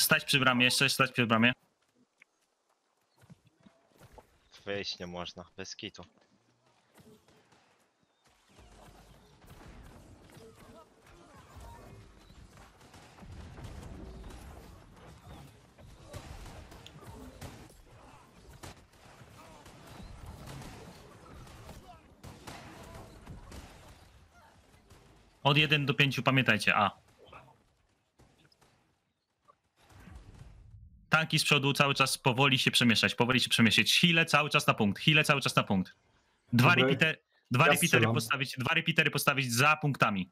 Stać przy bramie, jeszcze stać przy bramie. Wyjść nie można, bez kitu. Od 1 do 5 pamiętajcie, A. Tanki z przodu cały czas powoli się przemieszczać, powoli się przemieszczać. Heale cały czas na punkt, heale cały czas na punkt. Dwa repeatery postawić za punktami.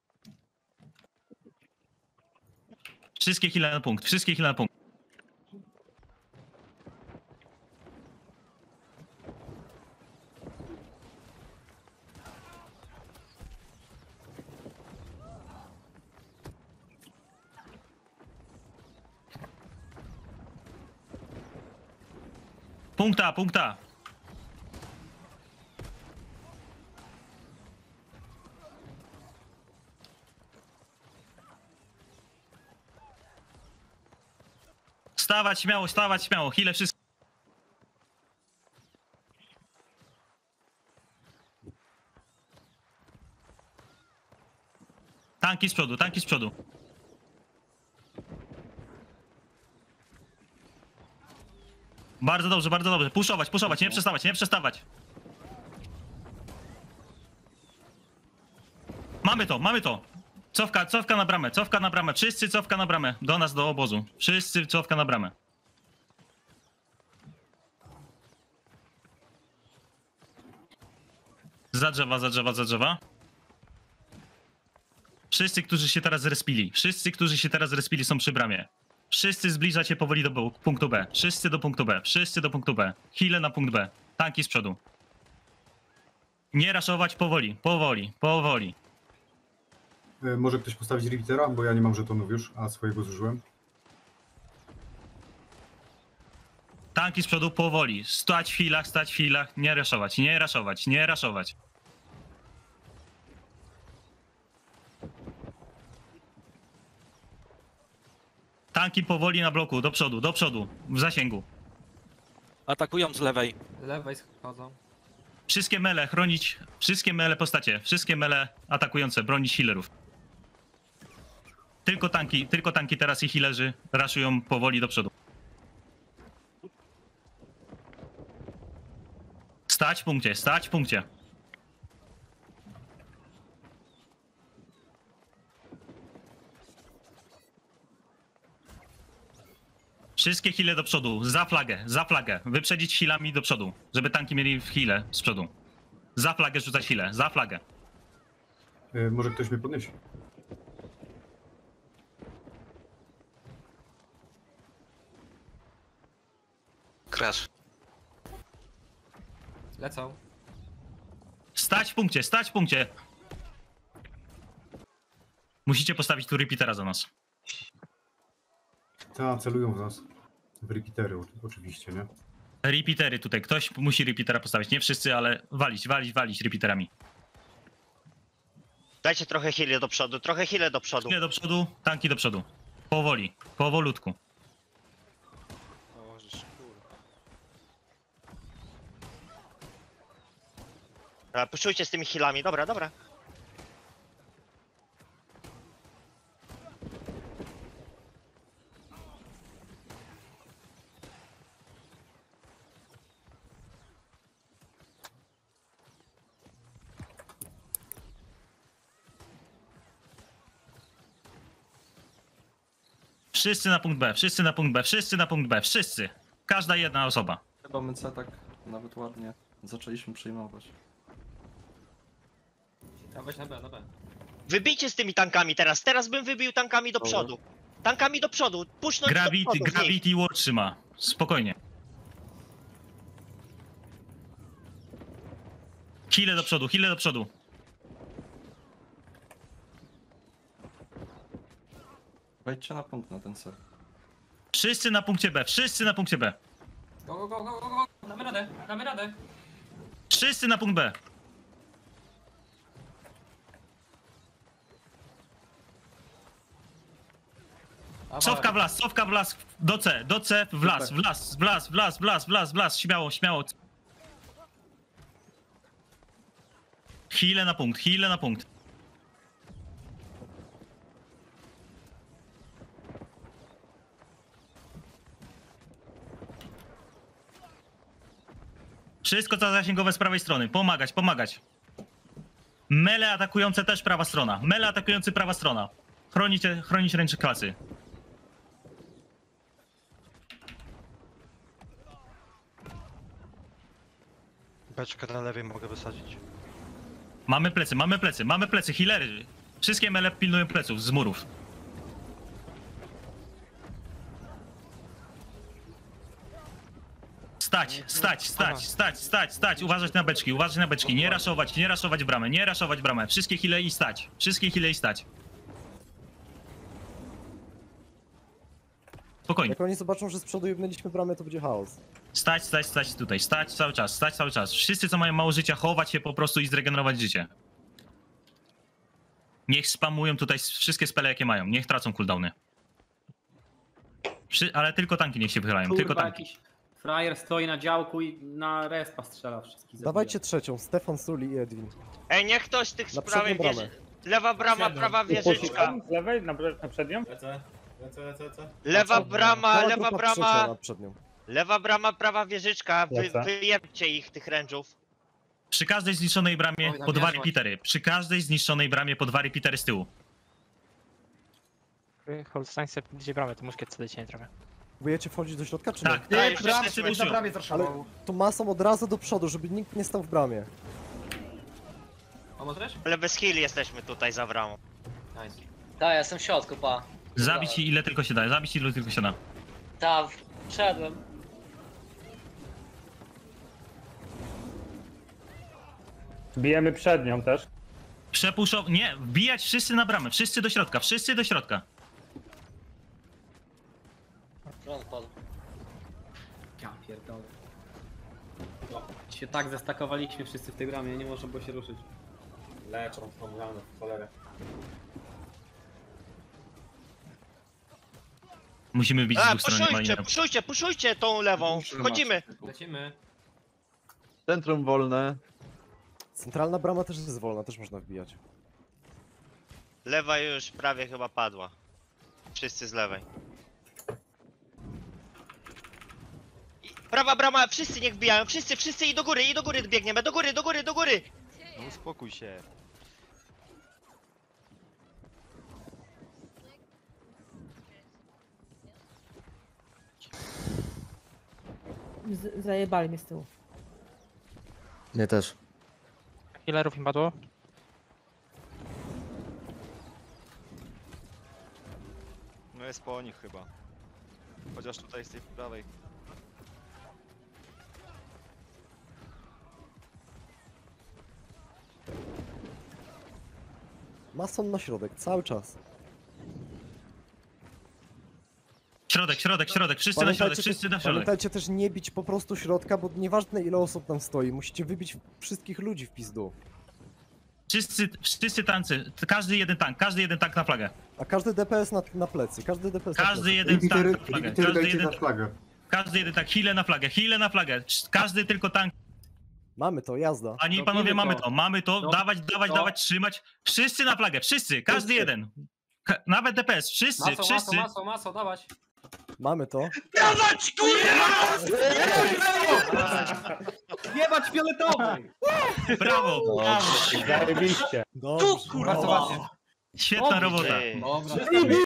Wszystkie heale na punkt, wszystkie heale na punkt. Punkta, punkta. Stawać śmiało, heale wszystko. Tanki z przodu, tanki z przodu. Bardzo dobrze, bardzo dobrze. Puszować, nie przestawać, nie przestawać. Mamy to. Cofka na bramę. Wszyscy cofka na bramę. Do nas, do obozu. Wszyscy cofka na bramę. Za drzewa. Wszyscy, którzy się teraz respili, są przy bramie. Wszyscy zbliżacie powoli do punktu B. Wszyscy do punktu B. Heale na punkt B. Tanki z przodu. Nie raszować, powoli. Może ktoś postawić repeatera, bo ja nie mam żetonów już, a swojego zużyłem. Tanki z przodu powoli. Stać w healach. Nie raszować. Tanki powoli na bloku, do przodu, w zasięgu. Atakują z lewej. Z lewej schodzą. Wszystkie mele chronić, wszystkie mele postacie, wszystkie mele atakujące, bronić healerów. Tylko tanki teraz i healerzy raszują powoli do przodu. Stać w punkcie. Wszystkie heale do przodu, za flagę. Wyprzedzić healami do przodu, żeby tanki mieli heale z przodu. Za flagę rzucać heale, za flagę. Może ktoś mnie podniesie. Crash. Lecą. Stać w punkcie. Musicie postawić tu repeatera za nas. Ta, celują w nas. W repeatery oczywiście, nie? Repeatery tutaj, ktoś musi repeatera postawić, nie wszyscy, ale walić repeaterami. Dajcie trochę heal do przodu, Heale do przodu, tanki do przodu. Powoli, powolutku. Puszujcie z tymi healami, dobra. Wszyscy na punkt B, wszyscy. Każda jedna osoba. Chyba my C tak nawet ładnie zaczęliśmy przejmować. Dawać na B. Wybijcie z tymi tankami teraz bym wybił tankami do przodu. Puszczać do przodu. Gravity War trzyma, spokojnie. Heale do przodu. Wejdźcie na punkt na ten C. Wszyscy na punkcie B. Go. Damy radę. Wszyscy na punkt B. Cofka w las, do C, w las, śmiało. Heale na punkt. Wszystko co zasięgowe z prawej strony, pomagać. Mele atakujące też prawa strona, prawa strona. Chronić ręczne klasy. Beczkę na lewej mogę wysadzić. Mamy plecy, healery. Wszystkie mele pilnują pleców z murów. Stać. Uważać na beczki. Nie raszować bramę. Wszystkie heale i stać. Spokojnie. Jak oni zobaczą, że z przodu jebnęliśmy bramę, to będzie chaos. Stać tutaj. Stać cały czas. Wszyscy, co mają mało życia, chować się po prostu i zregenerować życie. Niech spamują tutaj wszystkie spele, jakie mają. Niech tracą cooldowny. Ale tylko tanki niech się wychylają. Tylko Kurwa, tanki. jakiś frajer stoi na działku i na respa strzela wszystkich. zabija. Dawajcie trzecią, Stefan, Suli i Edwin. Ej, niech ktoś z tych Na z prawej przednią wieży... bramę. Lewa brama, prawa wieżyczka. Z lewej na przednią? Lecę. Lewa brama, Cała lewa grupa trzecia brama, nad przednią. lewa brama, prawa wieżyczka. Lecę. Wyjebcie ich, tych rężów. Przy każdej zniszczonej bramie Oj, po 2 nabiazła. repeatery. Przy każdej zniszczonej bramie po 2 repeatery z tyłu. Holstein sobie gdzie bramę, to muszkiet co nie trochę. Próbujecie wchodzić do środka, czy Tak, nie? tak, wszyscy muszują. Ale to masą od razu do przodu, żeby nikt nie stał w bramie. Pomożesz? Ale bez heal jesteśmy tutaj za bramą. Nice. Tak, ja jestem w środku, pa. Zabić ile tylko się da, Tak, wszedłem. Bijemy przednią też. Nie, wbijać wszyscy na bramę, wszyscy do środka. Front padł. Ja pierdolę. Się tak zestakowaliśmy wszyscy w tej bramie, nie można było się ruszyć. Leczą tą bramę, w cholerę. Musimy wbić z dwóch stron. Puszujcie tą lewą. Wchodzimy. Lecimy. Centrum wolne. Centralna brama też jest wolna, też można wbijać. Lewa już prawie chyba padła. Wszyscy z lewej. Prawa brama, wszyscy niech wbijają, wszyscy i do góry biegniemy, do góry! No uspokój się. Zajebali mnie z tyłu. Nie też. Healerów im padło. No jest po nich chyba. Chociaż tutaj z tej prawej. Mason na środek, cały czas. Środek, wszyscy na środek. Pamiętajcie też nie bić po prostu środka, bo nieważne ile osób tam stoi, musicie wybić wszystkich ludzi w pizdu. Wszyscy tancy, każdy jeden tank na flagę. A każdy DPS na plecy, każdy DPS na Każdy plecy. jeden tank na flagę. Repeatery dajcie na flagę. Każdy jeden tank, heale na flagę. Każdy tylko tank. Mamy to, jazda. Panie i panowie, mamy to. Dawać, trzymać. Wszyscy na flagę, wszyscy, każdy jeden. Nawet DPS, wszyscy. Maso, dawać. Mamy to. Jebać fioletowy! Brawo! Zajebiście. Dobrze. Bardzo ładnie. Świetna robota. Ty. Dobra.